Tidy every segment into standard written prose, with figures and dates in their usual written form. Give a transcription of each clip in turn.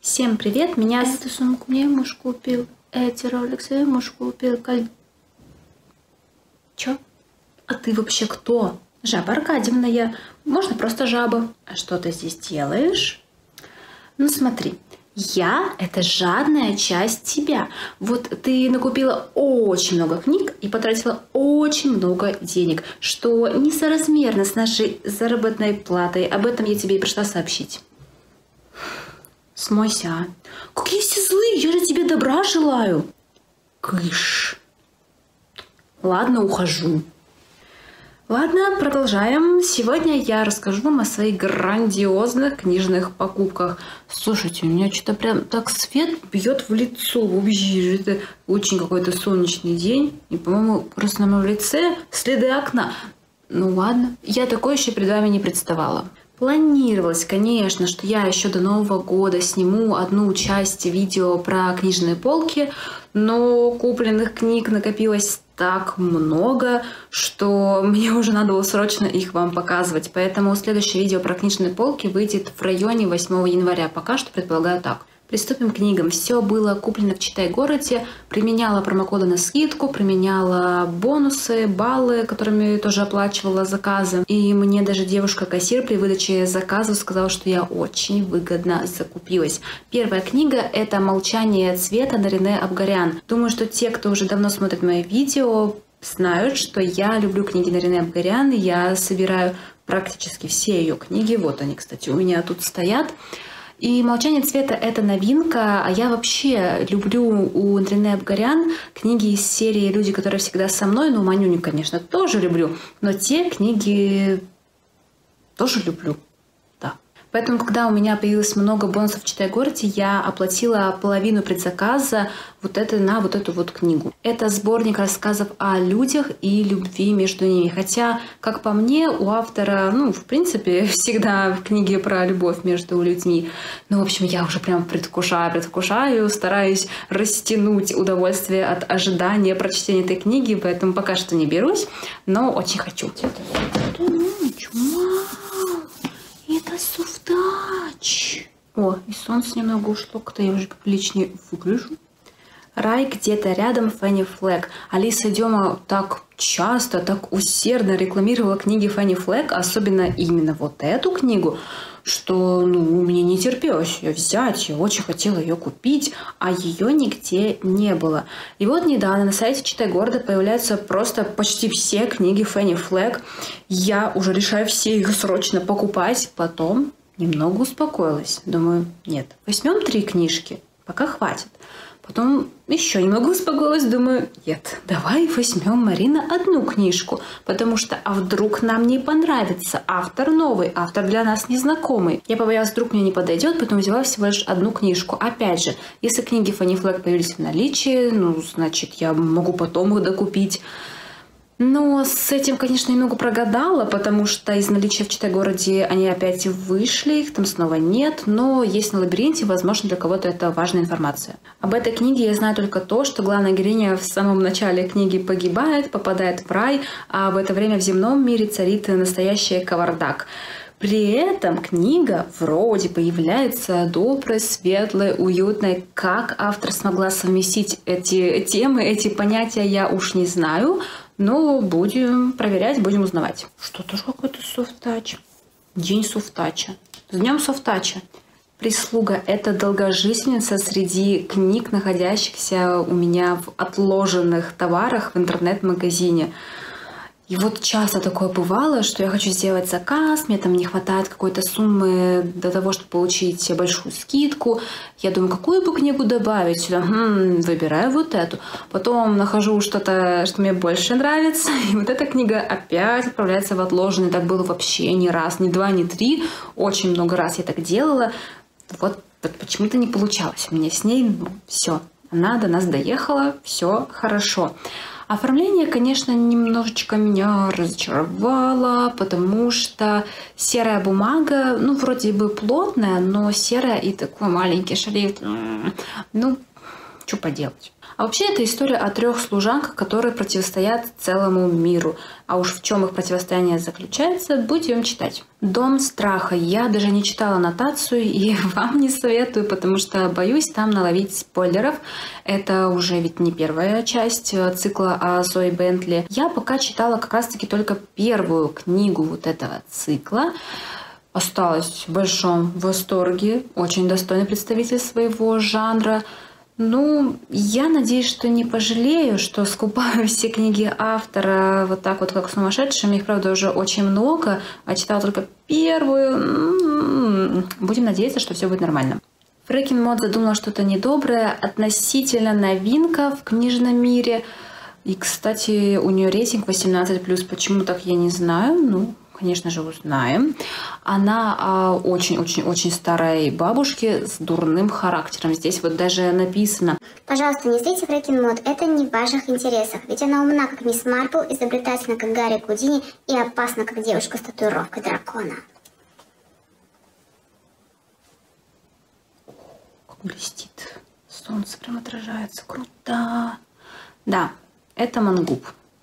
Всем привет, меня... Эту сумку мне муж купил, эти роликсы муж купил, Чё? А ты вообще кто? Жаба Аркадьевна я. Можно просто жаба. А что ты здесь делаешь? Ну смотри, я — это жадная часть тебя. Вот ты накупила очень много книг и потратила очень много денег, что несоразмерно с нашей заработной платой. Об этом я тебе и пришла сообщить. Смойся, а? Какие все злые, я же тебе добра желаю. Кыш. Ладно, ухожу. Ладно, продолжаем. Сегодня я расскажу вам о своих грандиозных книжных покупках. Слушайте, у меня что-то прям так свет бьет в лицо. Вообще, это очень какой-то солнечный день. И, по-моему, просто на моем лице следы окна. Ну ладно, я такое еще перед вами не представала. Планировалось, конечно, что я еще до Нового года сниму одну часть видео про книжные полки, но купленных книг накопилось так много, что мне уже надо было срочно их вам показывать. Поэтому следующее видео про книжные полки выйдет в районе 8 января. Пока что предполагаю так. Приступим к книгам. Все было куплено в Читай-городе. Применяла промокоды на скидку, применяла бонусы, баллы, которыми тоже оплачивала заказы. И мне даже девушка-кассир при выдаче заказа сказала, что я очень выгодно закупилась. Первая книга — это «Молчание цвета» Нарине Абгарян. Думаю, что те, кто уже давно смотрит мои видео, знают, что я люблю книги Нарине Абгарян. Я собираю практически все ее книги. Вот они, кстати, у меня тут стоят. И «Молчание цвета» — это новинка, а я вообще люблю у Нарине Абгарян книги из серии «Люди, которые всегда со мной», ну, Манюню, конечно, тоже люблю, но те книги тоже люблю, да. Поэтому, когда у меня появилось много бонусов в Читай-городе, я оплатила половину предзаказа на вот эту вот книгу. Это сборник рассказов о людях и любви между ними. Хотя, как по мне, у автора, в принципе, всегда книги про любовь между людьми. Ну, в общем, я уже прям предвкушаю, стараюсь растянуть удовольствие от ожидания прочтения этой книги, поэтому пока что не берусь, но очень хочу. Это софтач. О, и солнце немного ушло, как-то я уже поприличнее выгляжу. «Рай где-то рядом» Фенни Флэг. Алиса Дема так часто, так усердно рекламировала книги Фенни Флэг, особенно именно вот эту книгу, что мне не терпелось ее взять, я очень хотела ее купить, а ее нигде не было. И вот недавно на сайте Читай-города появляются просто почти все книги Фенни Флэг. Я уже решаю все их срочно покупать, потом немного успокоилась. Думаю, нет, возьмем 3 книжки, пока хватит. Потом еще немного успокоилась, думаю, нет, давай возьмем, Марина, 1 книжку, потому что, а вдруг нам не понравится, автор новый, автор для нас незнакомый. Я побоялась, вдруг мне не подойдет, поэтому взяла всего лишь 1 книжку. Опять же, если книги Фенни Флэг появились в наличии, значит, я могу потом их докупить. Но с этим, конечно, немного прогадала, потому что из наличия в Читай-городе они опять вышли, их там снова нет, но есть на лабиринте, возможно, для кого-то это важная информация. Об этой книге я знаю только то, что главная героиня в самом начале книги погибает, попадает в рай, а в это время в земном мире царит настоящий кавардак. При этом книга вроде появляется доброй, светлой, уютной. Как автор смогла совместить эти темы, эти понятия, я уж не знаю. Но будем проверять, будем узнавать. Что тоже какой-то софтач. День софтача. С днем софтача. «Прислуга» — это долгожительница среди книг, находящихся у меня в отложенных товарах в интернет-магазине. И вот часто такое бывало, что я хочу сделать заказ, мне там не хватает какой-то суммы для того, чтобы получить большую скидку. Я думаю, какую бы книгу добавить сюда? Выбираю вот эту. Потом нахожу что-то, что мне больше нравится, и вот эта книга опять отправляется в отложенный. Так было вообще не раз, не 2, не 3. Очень много раз я так делала. Вот почему-то не получалось у меня с ней. Все, она до нас доехала, все хорошо. Оформление, конечно, немножечко меня разочаровало, потому что серая бумага, вроде бы плотная, но серая и такой маленький шрифт. что поделать. А вообще это история о 3 служанках, которые противостоят целому миру. А уж в чем их противостояние заключается, будем читать. «Дом страха». Я даже не читала аннотацию и вам не советую, потому что боюсь там наловить спойлеров. Это уже ведь не первая часть цикла о Зои Бентли. Я пока читала как раз-таки только первую книгу вот этого цикла. Осталась в большом восторге. Очень достойный представитель своего жанра. Ну, я надеюсь, что не пожалею, что скупаю все книги автора вот так вот, как сумасшедшим. Их, правда, уже очень много, а читала только первую. Будем надеяться, что все будет нормально. Фрекен Мод задумала что-то недоброе, относительно новинка в книжном мире. И, кстати, у нее рейтинг 18+. Почему так, я не знаю. Ну, конечно же, узнаем. Она очень-очень-очень старой бабушки с дурным характером. Здесь вот даже написано: пожалуйста, не зрите Фрекен Мод, это не в ваших интересах. Ведь она умна, как мисс Марпл, изобретательна, как Гарри Гудини, и опасна, как девушка с татуировкой дракона. Как блестит. Солнце прям отражается. Круто. Да, это мангуб.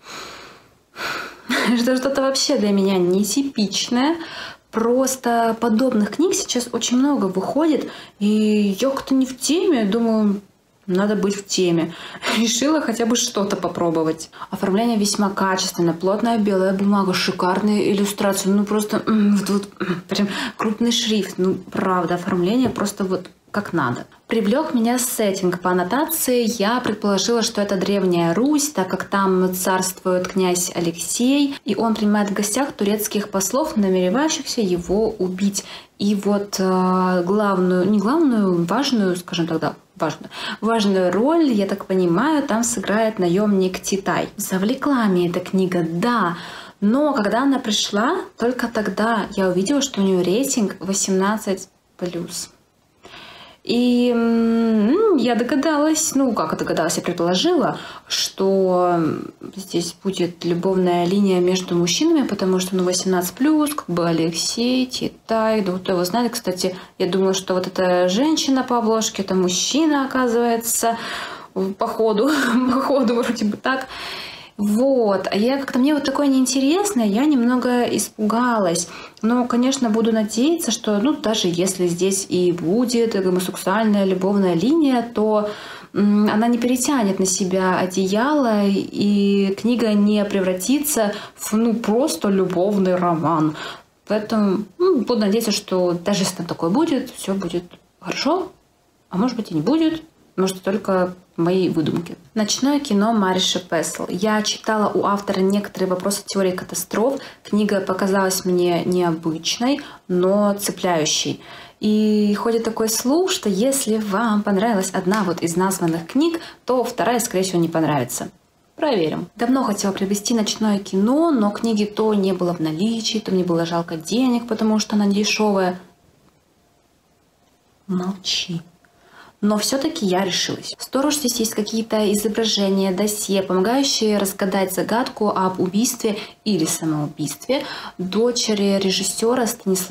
Что-то вообще для меня нетипичное. Просто подобных книг сейчас очень много выходит. И я как-то не в теме. Думаю, надо быть в теме. Решила хотя бы что-то попробовать. Оформление весьма качественное. Плотная белая бумага, шикарные иллюстрации. Ну просто прям крупный шрифт. Ну правда, оформление просто вот как надо. Привлек меня сеттинг. По аннотации я предположила, что это Древняя Русь, так как там царствует князь Алексей, и он принимает в гостях турецких послов, намеревающихся его убить. И вот важную роль, я так понимаю, там сыграет наемник Титай. Завлекла меня эта книга, да. Но когда она пришла, только тогда я увидела, что у нее рейтинг 18+. И я догадалась, я предположила, что здесь будет любовная линия между мужчинами, потому что 18+, как бы Алексей, Титай, да кто его знает. Кстати, я думала, что вот эта женщина по обложке, это мужчина, оказывается, по ходу вроде бы так. Вот, а мне вот такое неинтересное, я немного испугалась. Но, конечно, буду надеяться, что, даже если здесь и будет гомосексуальная любовная линия, то она не перетянет на себя одеяло, и книга не превратится в, просто любовный роман. Поэтому буду надеяться, что даже если там такое будет, все будет хорошо, а может быть и не будет. Может, только мои выдумки. Ночное кино Мариши Песл. Я читала у автора некоторые вопросы теории катастроф. Книга показалась мне необычной, но цепляющей. И ходит такой слух, что если вам понравилась одна вот из названных книг, то вторая, скорее всего, не понравится. Проверим. Давно хотела приобрести ночное кино, но книги то не было в наличии, то мне было жалко денег, потому что она дешевая. Молчи. Но все-таки я решилась. Сторож, здесь есть какие-то изображения, досье, помогающие разгадать загадку об убийстве или самоубийстве дочери режиссера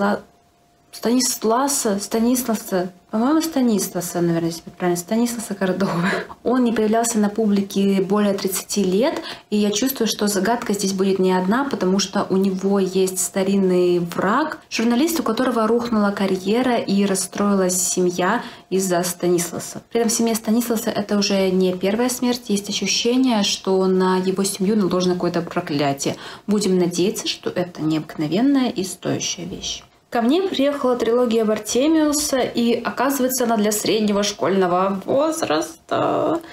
Станисласа, по-моему, Станисласа, наверное, если правильно, Станисласа Кордовы. Он не появлялся на публике более 30 лет, и я чувствую, что загадка здесь будет не одна, потому что у него есть старинный враг, журналист, у которого рухнула карьера и расстроилась семья из-за Станисласа. При этом в семье Станисласа это уже не первая смерть, есть ощущение, что на его семью наложено какое-то проклятие. Будем надеяться, что это необыкновенная и стоящая вещь. Ко мне приехала трилогия Бартемиуса, и оказывается, она для среднего школьного возраста.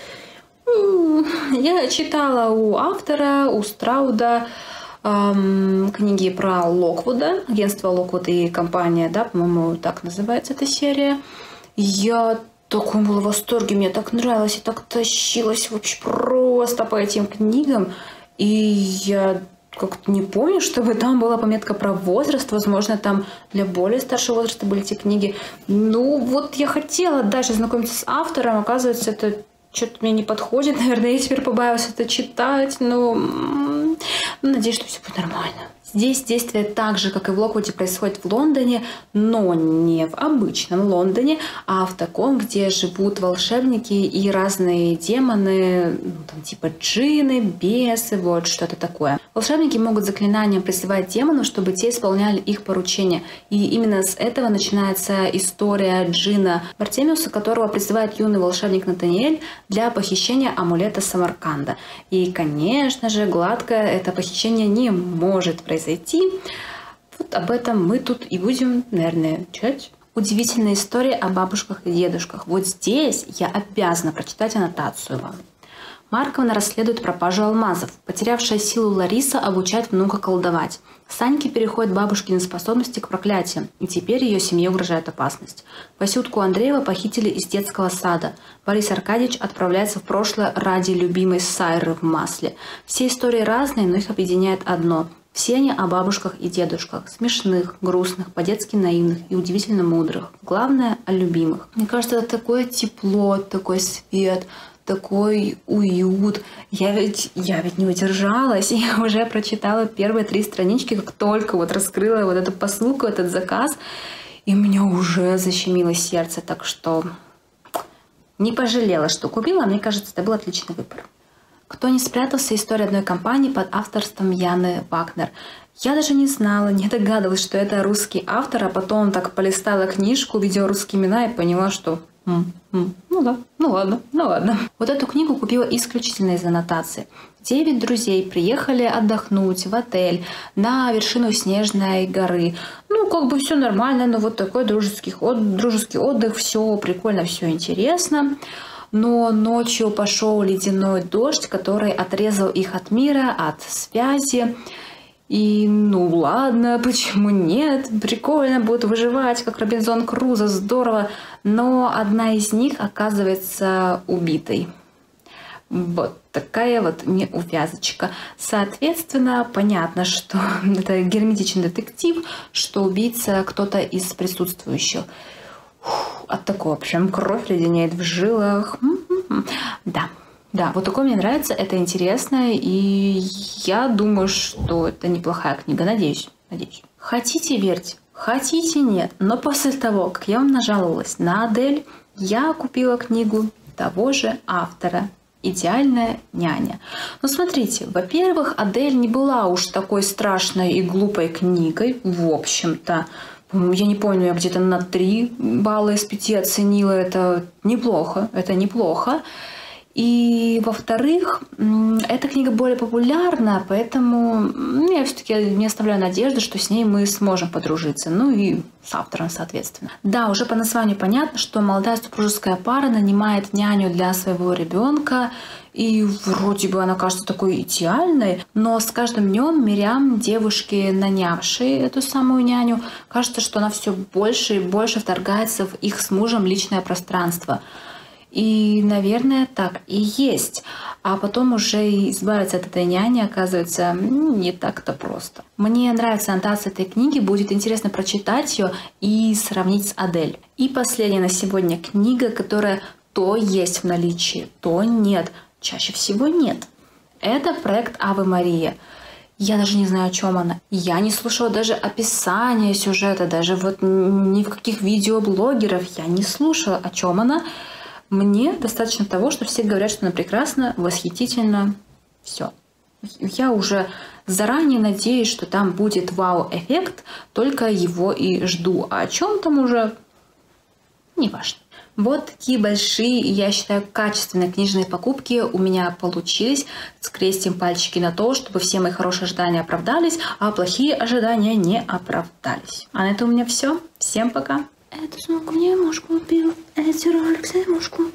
Я читала у автора, у Страуда, книги про Локвуда, агентство Локвуд и компания, да, по-моему, так называется эта серия. Я в таком была в восторге, мне так нравилось, и так тащилась вообще просто по этим книгам. И я как-то не помню, чтобы там была пометка про возраст. Возможно, там для более старшего возраста были эти книги. Вот я хотела дальше знакомиться с автором. Оказывается, это что-то мне не подходит. Наверное, я теперь побоялась это читать. Но надеюсь, что все будет нормально. Здесь действие так же, как и в Локвуде, происходит в Лондоне, но не в обычном Лондоне, а в таком, где живут волшебники и разные демоны, там, типа джинны, бесы, вот что-то такое. Волшебники могут заклинанием призывать демонов, чтобы те исполняли их поручения. И именно с этого начинается история джина Бартемиуса, которого призывает юный волшебник Натаниэль для похищения амулета Самарканда. И, конечно же, гладко это похищение не может произойти. Вот об этом мы тут и будем, наверное, читать. Удивительная история о бабушках и дедушках. Вот здесь я обязана прочитать аннотацию вам. Марковна расследует пропажу алмазов. Потерявшая силу Лариса обучает внука колдовать. Саньке переходят бабушкины способности к проклятиям, и теперь ее семье угрожает опасность. Васютку Андреева похитили из детского сада. Борис Аркадьевич отправляется в прошлое ради любимой Сайры в масле. Все истории разные, но их объединяет одно. Все они о бабушках и дедушках. Смешных, грустных, по-детски наивных и удивительно мудрых. Главное, о любимых. Мне кажется, это такое тепло, такой свет, такой уют. Я ведь не удержалась. Я уже прочитала первые 3 странички, как только вот раскрыла вот эту посылку, этот заказ. И у меня уже защемило сердце. Так что не пожалела, что купила. Мне кажется, это был отличный выбор. «Кто не спрятался» — история одной компании под авторством Яны Вагнер. Я даже не знала, не догадывалась, что это русский автор, а потом так полистала книжку, увидела русские имена и поняла, что ну ладно. Вот эту книгу купила исключительно из аннотации. 9 друзей приехали отдохнуть в отель на вершину Снежной горы. Ну, как бы все нормально, но вот такой дружеский отдых, все прикольно, все интересно. Но ночью пошел ледяной дождь, который отрезал их от мира, от связи. И ну ладно, почему нет? Прикольно, будут выживать, как Робинзон Крузо, здорово. Но одна из них оказывается убитой. Вот такая вот неувязочка. Соответственно, понятно, что это герметичный детектив, что убийца кто-то из присутствующих. От такого прям кровь леденеет в жилах. Да, вот такое мне нравится, это интересно, и я думаю, что это неплохая книга, надеюсь. Хотите — верьте, хотите — нет, но после того, как я вам нажаловалась на Адель, я купила книгу того же автора «Идеальная няня». Но смотрите, во-первых, Адель не была уж такой страшной и глупой книгой, в общем-то. Я не помню, я где-то на 3 балла из 5 оценила. Это неплохо. И, во-вторых, эта книга более популярна, поэтому я все-таки не оставляю надежды, что с ней мы сможем подружиться. Ну и с автором, соответственно. Да, уже по названию понятно, что молодая супружеская пара нанимает няню для своего ребенка. И вроде бы она кажется такой идеальной, но с каждым днем Мириам, девушке, нанявшей эту самую няню, кажется, что она все больше и больше вторгается в их с мужем личное пространство. И, наверное, так и есть. А потом уже избавиться от этой няни оказывается не так-то просто. Мне нравится аннотация этой книги, будет интересно прочитать ее и сравнить с Адель. И последняя на сегодня книга, которая то есть в наличии, то нет. Чаще всего нет. Это проект «Аве Мария». Я даже не знаю, о чем она. Я не слушала даже описания сюжета, даже вот ни в каких видеоблогеров я не слушала, о чем она. Мне достаточно того, что все говорят, что она прекрасна, восхитительна. Все. Я уже заранее надеюсь, что там будет вау-эффект, только его и жду. А о чем там уже не важно. Вот такие большие, я считаю, качественные книжные покупки у меня получились. Скрестим пальчики на то, чтобы все мои хорошие ожидания оправдались, а плохие ожидания не оправдались. А на этом у меня все. Всем пока. Эту сумку мне муж купил, эти роликсы муж купил.